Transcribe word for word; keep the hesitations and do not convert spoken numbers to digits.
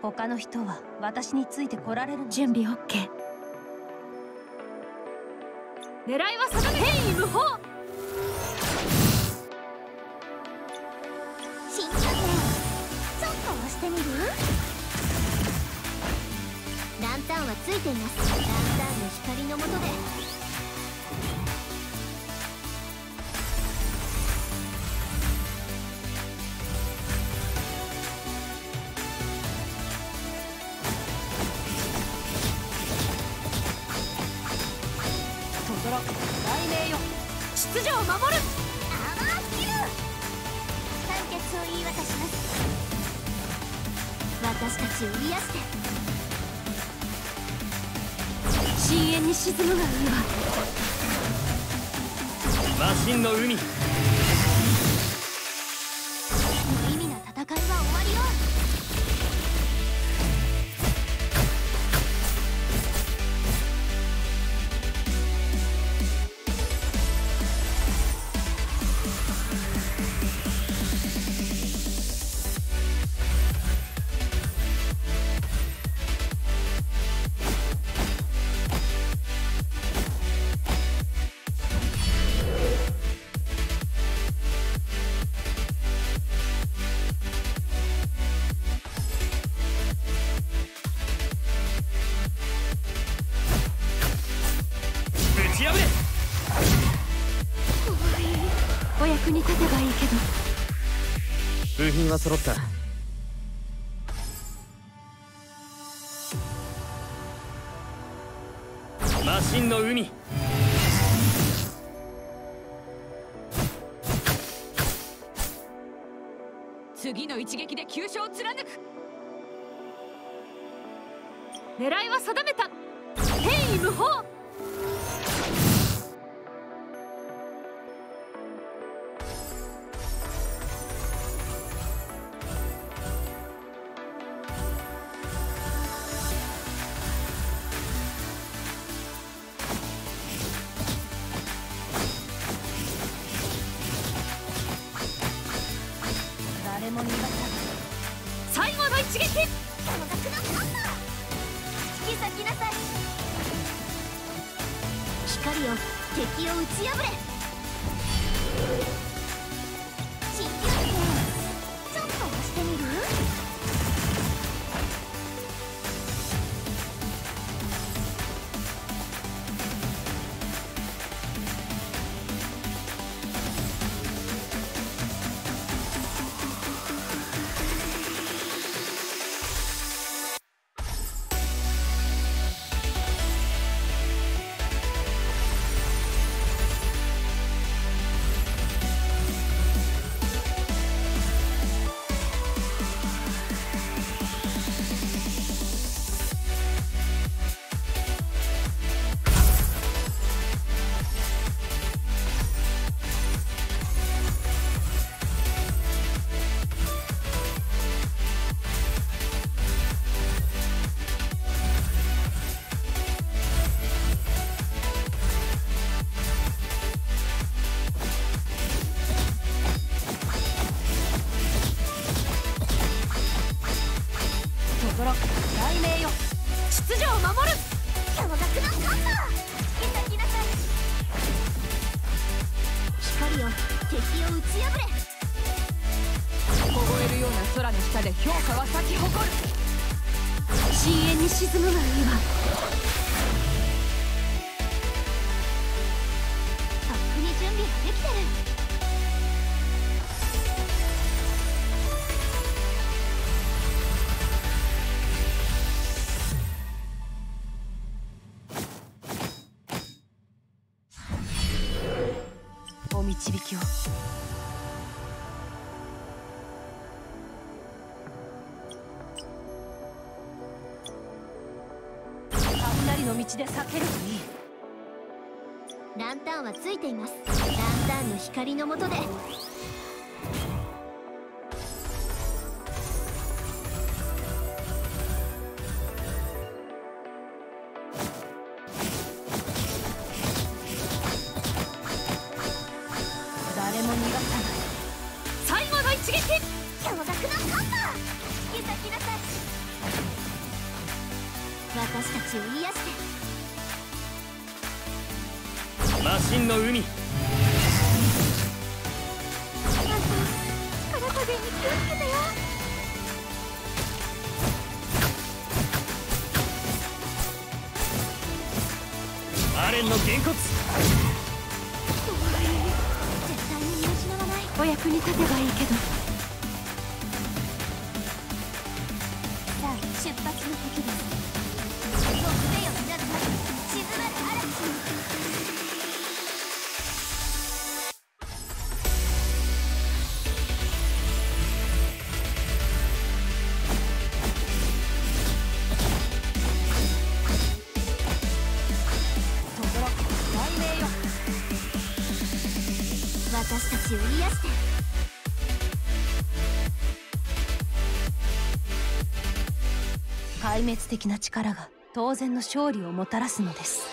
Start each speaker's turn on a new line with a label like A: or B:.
A: 他の人は私についてこられる。
B: 準備 オーケー。 狙いは定め、変異無法。
C: 新拠点ちょっと押してみる。ランタンはついています。ランタンの光の下で
B: 雷鳴よ、秩序を守る。
C: アワースキル判決を言い渡します。私たちを癒して。
B: 深淵に沈むがいいわ。
D: マシンの海。
C: 無意味な戦いは終わりよ。
B: お役に立てばいいけど。
D: 部品は揃った。マシンの海。
B: 次の一撃で急所を貫く。狙いは定めた。変異無法。
A: 誰も逃がさない。
B: 最後の一撃。
C: 巨額のハンマー引き裂きなさい。光よ、敵を打ち破れ。新拠点ちょっと押してみる。
B: 雷鳴よ、秩序を守る。
C: 巨額のハンマー引き裂きなさい。光よ、敵を打ち破れ。
B: 凍えるような空の下で評価は咲き誇る。深淵に沈むがいいわ。
C: とっくに準備ができてる。
A: お導きを。雷の道で避けるといい。
C: ランタンはついています。ランタンの光の下で。
A: 誰も逃がさない。
B: 最後の一撃。
C: 巨額のハンマー引き裂きなさい。 私たちを癒して
D: 魔神の海。
C: あんた力加減に気をつけてよ。
D: アレンのげんこつ。
C: 絶対に見失わない。
B: お役に立てばいいけど。
C: さあ出発の時です。ご不名をなるまで静まる嵐に。私たちを癒して
A: 壊滅的な力が当然の勝利をもたらすのです。